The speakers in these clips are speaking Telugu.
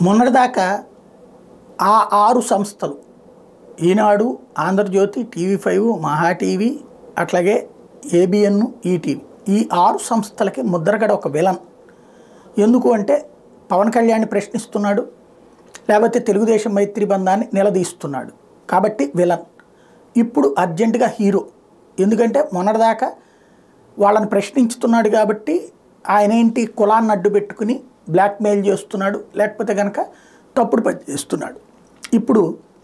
మొన్నటిదాకా ఆ 6 సంస్థలు ఈనాడు, ఆంధ్రజ్యోతి, టీవీ5, మహా టీవీ, అట్లాగే ఏబిఎన్, ఈటీవీ ఈ 6 సంస్థలకి ముద్రగడ ఒక విలన్. ఎందుకు అంటే పవన్ కళ్యాణ్ని ప్రశ్నిస్తున్నాడు, లేకపోతే తెలుగుదేశం మైత్రి బంధాన్ని నిలదీస్తున్నాడు కాబట్టి విలన్. ఇప్పుడు అర్జెంటుగా హీరో. ఎందుకంటే మొన్నటిదాకా వాళ్ళని ప్రశ్నించుతున్నాడు కాబట్టి ఆయన ఏంటి కులాన్ని అడ్డు పెట్టుకుని బ్లాక్మెయిల్ చేస్తున్నాడు, లేకపోతే కనుక తప్పుడు పని చేస్తున్నాడు. ఇప్పుడు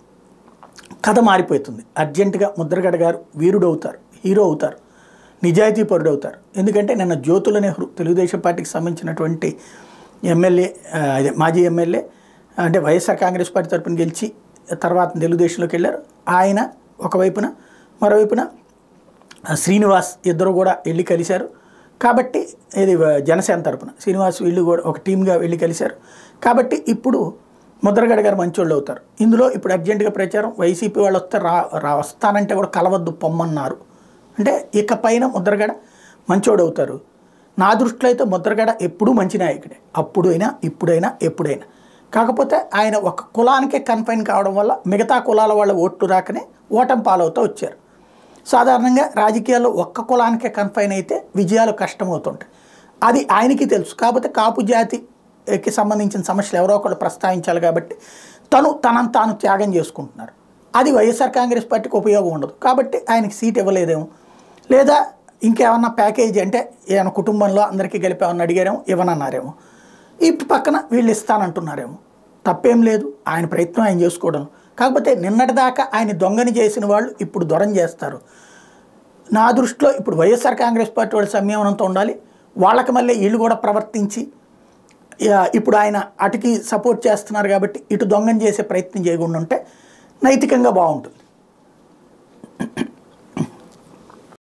కథ మారిపోతుంది. అర్జెంటుగా ముద్రగడ గారు వీరుడు అవుతారు, హీరో అవుతారు, నిజాయితీ పరుడు అవుతారు. ఎందుకంటే నిన్న జ్యోతుల నెహ్రూ తెలుగుదేశం పార్టీకి సంబంధించినటువంటి ఎమ్మెల్యే, అదే మాజీ ఎమ్మెల్యే, అంటే వైఎస్ఆర్ కాంగ్రెస్ పార్టీ తరపున గెలిచి తర్వాత తెలుగుదేశంలోకి వెళ్ళారు. ఆయన ఒకవైపున, మరోవైపున శ్రీనివాస్ ఇద్దరు కూడా వెళ్ళి కలిశారు. కాబట్టి ఇది జనసేన తరపున శ్రీనివాస్ వీళ్ళు కూడా ఒక టీమ్గా వెళ్ళి కలిశారు. కాబట్టి ఇప్పుడు ముద్రగడ గారు మంచోళ్ళు అవుతారు. ఇందులో ఇప్పుడు అర్జెంటుగా ప్రచారం, వైసీపీ వాళ్ళు వస్తే వస్తానంటే కూడా కలవద్దు పొమ్మన్నారు. అంటే ఇకపైన ముద్రగడ మంచోడు అవుతారు. నా దృష్టిలో అయితే ముద్రగడ ఎప్పుడూ మంచి నాయకుడే, అప్పుడైనా ఇప్పుడైనా ఎప్పుడైనా. కాకపోతే ఆయన ఒక కులానికే కన్ఫైన్ కావడం వల్ల మిగతా కులాల వాళ్ళ ఓట్లు రాకనే ఓటమి పాలవుతూ వచ్చారు. సాధారణంగా రాజకీయాల్లో ఒక్క కులానికే కన్ఫైన్ అయితే విజయాలు కష్టమవుతుంటాయి. అది ఆయనకి తెలుసు. కాకపోతే కాపు జాతికి సంబంధించిన సమస్యలు ఎవరో ఒకళ్ళు ప్రస్తావించాలి కాబట్టి తనను తాను త్యాగం చేసుకుంటున్నారు. అది వైఎస్ఆర్ కాంగ్రెస్ పార్టీకి ఉపయోగం ఉండదు. కాబట్టి ఆయనకి సీట్ ఇవ్వలేదేమో, లేదా ఇంకేమన్నా ప్యాకేజీ అంటే ఏమైనా కుటుంబంలో అందరికీ గెలిపేమన్నా అడిగారేమో, ఇవ్వనన్నారేమో. ఇటు పక్కన వీళ్ళు ఇస్తానంటున్నారేమో. తప్పేం లేదు, ఆయన ప్రయత్నం ఆయన చేసుకోవడం. కాకపోతే నిన్నటిదాకా ఆయన దొంగని చేసిన వాళ్ళు ఇప్పుడు దొరం చేస్తారు. నా దృష్టిలో ఇప్పుడు వైఎస్ఆర్ కాంగ్రెస్ పార్టీ వాళ్ళు సంయమనంతో ఉండాలి. వాళ్ళకి మళ్ళీ వీళ్ళు కూడా ప్రవర్తించి ఇప్పుడు ఆయన అటుకి సపోర్ట్ చేస్తున్నారు కాబట్టి ఇటు దొంగని చేసే ప్రయత్నం చేయకుండా ఉంటే నైతికంగా బాగుంటుంది.